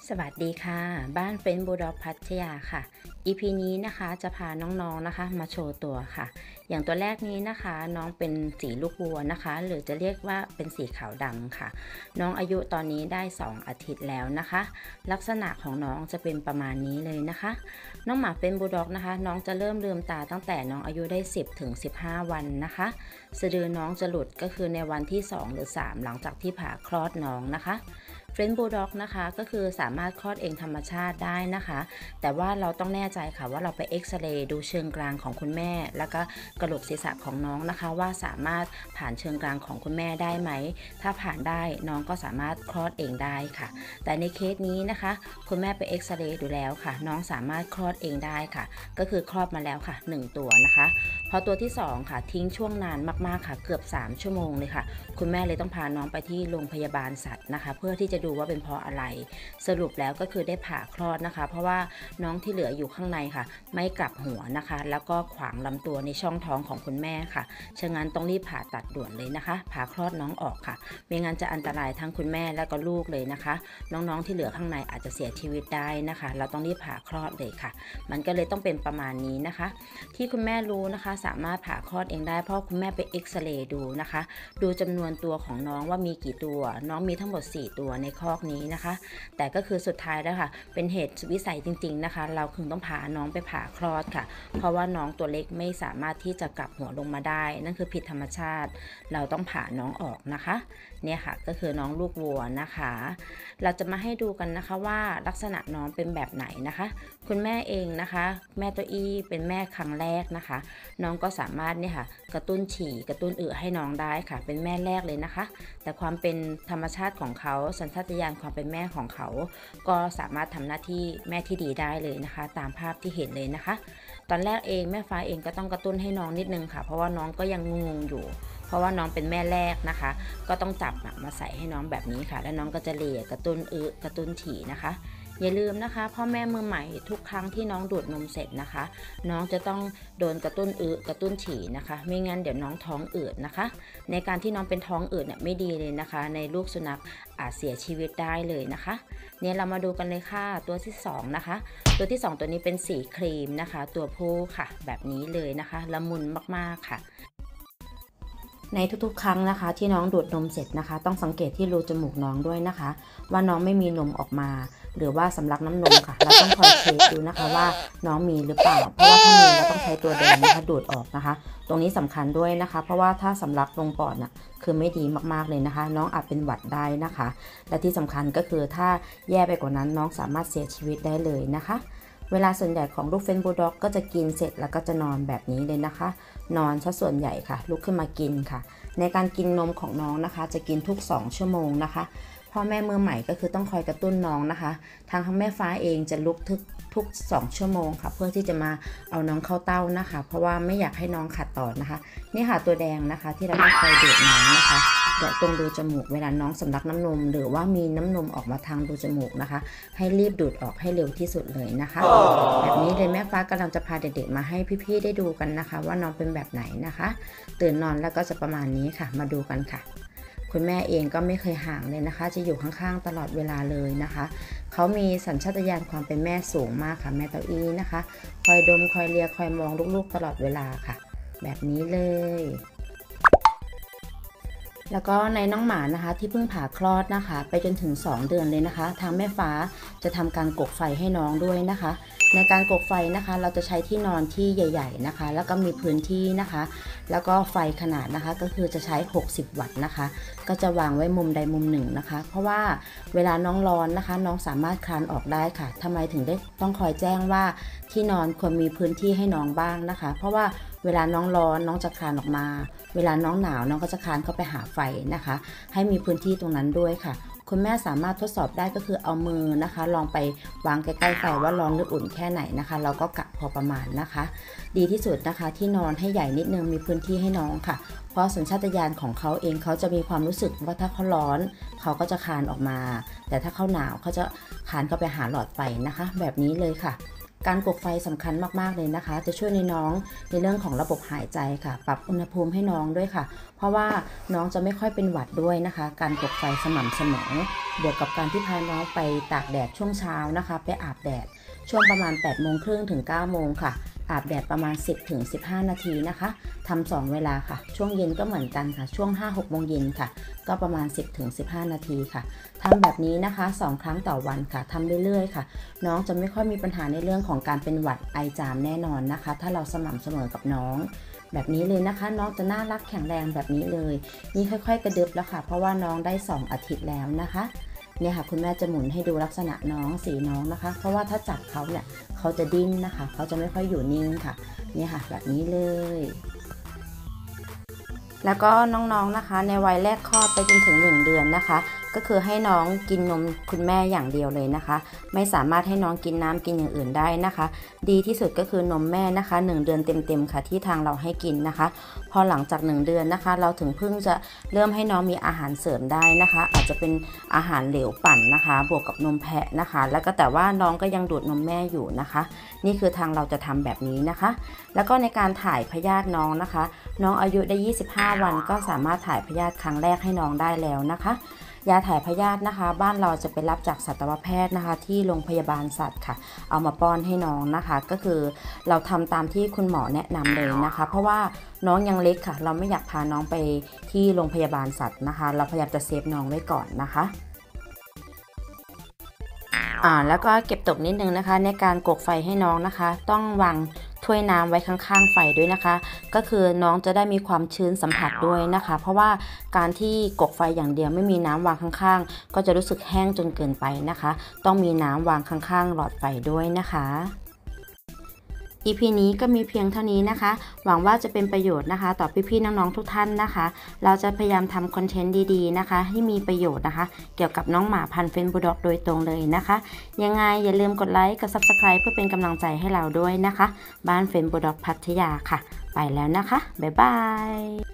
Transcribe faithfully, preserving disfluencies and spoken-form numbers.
สวัสดีค่ะบ้านเฟรนด์บูลด็อกพัทยาค่ะ อี พี นี้นะคะจะพาน้องๆนะคะมาโชว์ตัวค่ะอย่างตัวแรกนี้นะคะน้องเป็นสีลูกวัวนะคะหรือจะเรียกว่าเป็นสีขาวดำค่ะน้องอายุตอนนี้ได้สองอาทิตย์แล้วนะคะลักษณะของน้องจะเป็นประมาณนี้เลยนะคะน้องหมาเฟรนด์บูลด็อกนะคะน้องจะเริ่มลืมตาตั้งแต่น้องอายุได้สิบถึงสิบห้าวันนะคะสะดือน้องจะหลุดก็คือในวันที่สองหรือสามหลังจากที่ผ่าคลอดน้องนะคะเฟรนด์บูลด็อกนะคะก็คือสามารถคลอดเองธรรมชาติได้นะคะแต่ว่าเราต้องแน่ใจค่ะว่าเราไปเอ็กซเรย์ดูเชิงกรานของคุณแม่แล้วก็กระโหลกศีรษะของน้องนะคะว่าสามารถผ่านเชิงกรานของคุณแม่ได้ไหมถ้าผ่านได้น้องก็สามารถคลอดเองได้ค่ะแต่ในเคสนี้นะคะคุณแม่ไปเอ็กซเรย์ดูแล้วค่ะน้องสามารถคลอดเองได้ค่ะก็คือคลอดมาแล้วค่ะหนึ่งตัวนะคะพอตัวที่สองค่ะทิ้งช่วงนานมากๆค่ะเกือบสามชั่วโมงเลยค่ะคุณแม่เลยต้องพาน้องไปที่โรงพยาบาลสัตว์นะคะเพื่อที่จะดูว่าเป็นเพราะอะไรสรุปแล้วก็คือได้ผ่าคลอดนะคะเพราะว่าน้องที่เหลืออยู่ข้างในค่ะไม่กลับหัวนะคะแล้วก็ขวางลำตัวในช่องท้องของคุณแม่ค่ะฉะนั้นต้องรีบผ่าตัดด่วนเลยนะคะผ่าคลอดน้องออกค่ะไม่งั้นจะอันตรายทั้งคุณแม่และก็ลูกเลยนะคะน้องๆที่เหลือข้างในอาจจะเสียชีวิตได้นะคะเราต้องรีบผ่าคลอดเลยค่ะมันก็เลยต้องเป็นประมาณนี้นะคะที่คุณแม่รู้นะคะสามารถผ่าคลอดเองได้เพราะคุณแม่ไปเอ็กซเรย์ดูนะคะดูจำนวนตัวของน้องว่ามีกี่ตัวน้องมีทั้งหมดสี่ตัวในคอกนี้นะคะแต่ก็คือสุดท้ายแล้วค่ะเป็นเหตุวิสัยจริงๆนะคะเราคือต้องพาน้องไปผ่าคลอดค่ะเพราะว่าน้องตัวเล็กไม่สามารถที่จะกลับหัวลงมาได้นั่นคือผิดธรรมชาติเราต้องผ่าน้องออกนะคะเนี่ยค่ะก็คือน้องลูกวัวนะคะเราจะมาให้ดูกันนะคะว่าลักษณะน้องเป็นแบบไหนนะคะคุณแม่เองนะคะแม่ตัวอี้เป็นแม่ครั้งแรกนะคะน้องก็สามารถเนี่ยค่ะกระตุ้นฉี่กระตุ้นอึให้น้องได้ค่ะเป็นแม่แรกเลยนะคะแต่ความเป็นธรรมชาติของเขาสัญชาตญาณความเป็นแม่ของเขาก็สามารถทำหน้าที่แม่ที่ดีได้เลยนะคะตามภาพที่เห็นเลยนะคะตอนแรกเองแม่ฟ้าเองก็ต้องกระตุ้นให้น้องนิดนึงค่ะเพราะว่าน้องก็ยังงงอยู่เพราะว่าน้องเป็นแม่แรกนะคะก็ต้องจับมาใส่ให้น้องแบบนี้ค่ะแล้วน้องก็จะเลียกระตุ้นอึกระตุ้นฉี่นะคะอย่าลืมนะคะพ่อแม่มือใหม่ทุกครั้งที่น้องดูดนมเสร็จนะคะน้องจะต้องโดนกระตุ้นอึกระตุ้นฉี่นะคะไม่งั้นเดี๋ยวน้องท้องอืดนะคะในการที่น้องเป็นท้องอืดเนี่ยไม่ดีเลยนะคะในลูกสุนัขอาจเสียชีวิตได้เลยนะคะเนี่ยเรามาดูกันเลยค่ะตัวที่สองนะคะตัวที่สองตัวนี้เป็นสีครีมนะคะตัวผู้ค่ะแบบนี้เลยนะคะละมุนมากๆค่ะในทุกๆครั้งนะคะที่น้องดูดนมเสร็จนะคะต้องสังเกตที่รูจมูกน้องด้วยนะคะว่าน้องไม่มีนมออกมาหรือว่าสำลักน้ำนมค่ะเราต้องคอยเช็คดูนะคะว่าน้องมีหรือเปล่าเพราะว่าถ้ามีเราต้องใช้ตัวแดงนะคะดูดออกนะคะตรงนี้สำคัญด้วยนะคะเพราะว่าถ้าสำลักลงปอดน่ะคือไม่ดีมากๆเลยนะคะน้องอาจเป็นหวัดได้นะคะและที่สำคัญก็คือถ้าแย่ไปกว่านั้นน้องสามารถเสียชีวิตได้เลยนะคะเวลาส่วนใหญ่ของลูกเฟรนด์บูลด็อกก็จะกินเสร็จแล้วก็จะนอนแบบนี้เลยนะคะนอนซะส่วนใหญ่ค่ะลุกขึ้นมากินค่ะในการกินนมของน้องนะคะจะกินทุกสองชั่วโมงนะคะพ่อแม่มือใหม่ก็คือต้องคอยกระตุ้นน้องนะคะทางทั้งแม่ฟ้าเองจะลุกทุกทุกสองชั่วโมงค่ะเพื่อที่จะมาเอาน้องเข้าเต้านะคะเพราะว่าไม่อยากให้น้องขัดต่อนะคะนี่ค่ะตัวแดงนะคะที่เราต้องคอยดูดน้องนะคะเดี๋ยวตรงรูจมูกเวลาน้องสำลักน้ำนมหรือว่ามีน้ำนมออกมาทางรูจมูกนะคะให้รีบดูดออกให้เร็วที่สุดเลยนะคะแบบนี้เลยแม่ฟ้ากำลังจะพาเด็กๆมาให้พี่ๆได้ดูกันนะคะว่าน้องเป็นแบบไหนนะคะตื่นนอนแล้วก็จะประมาณนี้ค่ะมาดูกันค่ะคุณแม่เองก็ไม่เคยห่างเลยนะคะจะอยู่ข้างๆตลอดเวลาเลยนะคะเขามีสัญชาตญาณความเป็นแม่สูงมากค่ะแม่เต้าอี้นะคะคอยดมคอยเลียคอยมองลูกๆตลอดเวลาค่ะแบบนี้เลยแล้วก็ในน้องหมานะคะที่เพิ่งผ่าคลอดนะคะไปจนถึงสองเดือนเลยนะคะทางแม่ฟ้าจะทำการกกไฟให้น้องด้วยนะคะในการกกไฟนะคะเราจะใช้ที่นอนที่ใหญ่ๆนะคะแล้วก็มีพื้นที่นะคะแล้วก็ไฟขนาดนะคะก็คือจะใช้หกสิบวัตต์นะคะก็จะวางไว้มุมใดมุมหนึ่งนะคะเพราะว่าเวลาน้องร้อนนะคะน้องสามารถคลานออกได้ค่ะทำไมถึงได้ต้องคอยแจ้งว่าที่นอนควรมีพื้นที่ให้น้องบ้างนะคะเพราะว่าเวลาน้องร้อนน้องจะคลานออกมาเวลาน้องหนาวน้องก็จะคลานเข้าไปหาไฟนะคะให้มีพื้นที่ตรงนั้นด้วยค่ะคุณแม่สามารถทดสอบได้ก็คือเอามือนะคะลองไปวางใกล้ๆไฟว่าร้อนหรืออุ่นแค่ไหนนะคะเราก็กะพอประมาณนะคะดีที่สุดนะคะที่นอนให้ใหญ่นิดนึงมีพื้นที่ให้น้องค่ะเพราะสัญชาตญาณของเขาเองเขาจะมีความรู้สึกว่าถ้าเขาร้อนเขาก็จะคลานออกมาแต่ถ้าเขาหนาวเขาจะคลานเข้าไปหาหลอดไฟนะคะแบบนี้เลยค่ะการกกไฟสำคัญมากๆเลยนะคะจะช่วยในน้องในเรื่องของระบบหายใจค่ะปรับอุณหภูมิให้น้องด้วยค่ะเพราะว่าน้องจะไม่ค่อยเป็นหวัดด้วยนะคะการกกไฟสม่ำเสมอบวกกับการที่พาน้องไปตากแดดช่วงเช้านะคะไปอาบแดดช่วงประมาณแปดโมงครึ่งถึงเก้าโมงค่ะอาบแดดประมาณ สิบถึงสิบห้า นาทีนะคะทำสองเวลาค่ะช่วงเย็นก็เหมือนกันค่ะช่วง ห้าหก โมงเย็นค่ะก็ประมาณ สิบถึงสิบห้า นาทีค่ะทำแบบนี้นะคะสองครั้งต่อวันค่ะทำเรื่อยๆค่ะน้องจะไม่ค่อยมีปัญหาในเรื่องของการเป็นหวัดไอจามแน่นอนนะคะถ้าเราสม่ำเสมอกับน้องแบบนี้เลยนะคะน้องจะน่ารักแข็งแรงแบบนี้เลยนี่ค่อยๆกระดึบแล้วค่ะเพราะว่าน้องได้สองอาทิตย์แล้วนะคะเนี่ยค่ะคุณแม่จะหมุนให้ดูลักษณะน้องสีน้องนะคะเพราะว่าถ้าจับเขาเนี่ยเขาจะดิ้นนะคะเขาจะไม่ค่อยอยู่นิ่งค่ะเนี่ยค่ะแบบนี้เลยแล้วก็น้องๆนะคะในวัยแรกคลอดไปจนถึงหนึ่งเดือนนะคะก็คือให้น้องกินนมคุณแม่อย่างเดียวเลยนะคะไม่สามารถให้น้องกินน้ำกินอย่างอื่นได้นะคะดีที่สุดก็คือนมแม่นะคะหนึ่งเดือนเต็มๆค่ะที่ทางเราให้กินนะคะพอหลังจากหนึ่งเดือนนะคะเราถึงเพิ่งจะเริ่มให้น้องมีอาหารเสริมได้นะคะอาจจะเป็นอาหารเหลวปั่นนะคะบวกกับนมแพะนะคะแล้วก็แต่ว่าน้องก็ยังดูดนมแม่อยู่นะคะนี่คือทางเราจะทำแบบนี้นะคะแล้วก็ในการถ่ายพยาธิน้องนะคะน้องอายุได้ยี่สิบห้าวันก็สามารถถ่ายพยาธิครั้งแรกให้น้องได้แล้วนะคะยาถ่ายพยาธินะคะบ้านเราจะไปรับจากสัตวแพทย์นะคะที่โรงพยาบาลสัตว์ค่ะเอามาป้อนให้น้องนะคะก็คือเราทำตามที่คุณหมอแนะนำเลยนะคะเพราะว่าน้องยังเล็กค่ะเราไม่อยากพาน้องไปที่โรงพยาบาลสัตว์นะคะเราพยายามจะเซฟน้องไว้ก่อนนะคะอ่าแล้วก็เก็บตกนิดนึงนะคะในการกกไฟให้น้องนะคะต้องวางถ้วยน้ำไว้ข้างๆไฟด้วยนะคะก็คือน้องจะได้มีความชื้นสัมผัสด้วยนะคะเพราะว่าการที่กกไฟอย่างเดียวไม่มีน้ำวางข้างๆก็จะรู้สึกแห้งจนเกินไปนะคะต้องมีน้ำวางข้างๆหลอดไฟด้วยนะคะ อี พี นี้ก็มีเพียงเท่านี้นะคะหวังว่าจะเป็นประโยชน์นะคะต่อพี่ๆน้องๆทุกท่านนะคะเราจะพยายามทำคอนเทนต์ดีๆนะคะให้มีประโยชน์นะคะเกี่ยวกับน้องหมาพันธุ์เฟรนช์บูลด็อกโดยตรงเลยนะคะยังไงอย่าลืมกดไลค์กด ซับสไครบ์ เพื่อเป็นกำลังใจให้เราด้วยนะคะบ้านเฟรนช์บูลด็อกพัทยาค่ะไปแล้วนะคะบ๊ายบาย